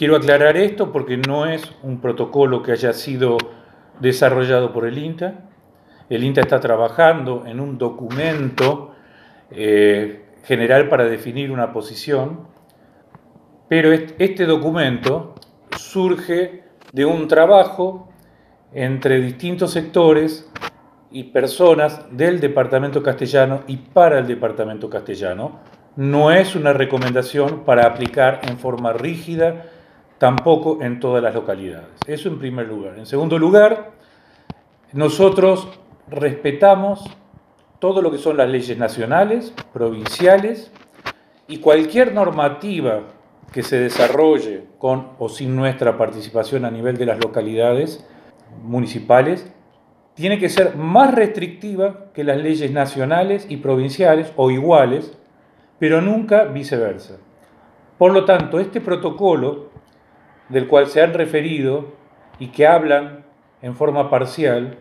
Quiero aclarar esto porque no es un protocolo que haya sido desarrollado por el INTA. El INTA está trabajando en un documento general para definir una posición, pero este documento surge de un trabajo entre distintos sectores y personas del Departamento Castellano y para el Departamento Castellano. No es una recomendación para aplicar en forma rígida, tampoco en todas las localidades. Eso en primer lugar. En segundo lugar, nosotros respetamos todo lo que son las leyes nacionales, provinciales, y cualquier normativa que se desarrolle con o sin nuestra participación a nivel de las localidades municipales tiene que ser más restrictiva que las leyes nacionales y provinciales o iguales, pero nunca viceversa. Por lo tanto, este protocolo del cual se han referido y que hablan en forma parcial,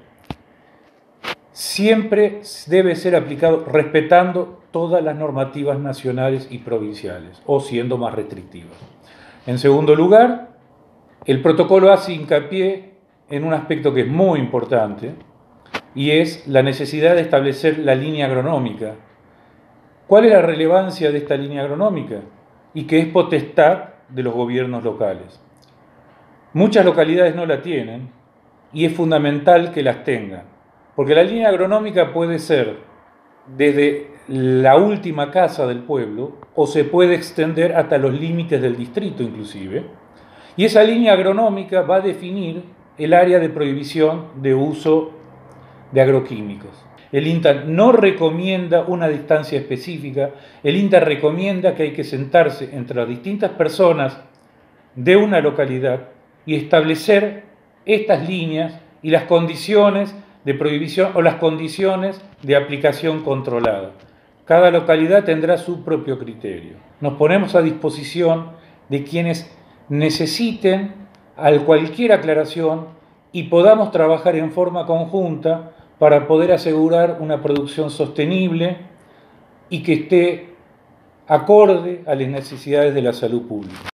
siempre debe ser aplicado respetando todas las normativas nacionales y provinciales, o siendo más restrictivas. En segundo lugar, el protocolo hace hincapié en un aspecto que es muy importante, y es la necesidad de establecer la línea agronómica. ¿Cuál es la relevancia de esta línea agronómica? Y que es potestad de los gobiernos locales. Muchas localidades no la tienen y es fundamental que las tengan, porque la línea agronómica puede ser desde la última casa del pueblo o se puede extender hasta los límites del distrito inclusive, y esa línea agronómica va a definir el área de prohibición de uso de agroquímicos. El INTA no recomienda una distancia específica, el INTA recomienda que hay que sentarse entre las distintas personas de una localidad y establecer estas líneas y las condiciones de prohibición o las condiciones de aplicación controlada. Cada localidad tendrá su propio criterio. Nos ponemos a disposición de quienes necesiten cualquier aclaración y podamos trabajar en forma conjunta para poder asegurar una producción sostenible y que esté acorde a las necesidades de la salud pública.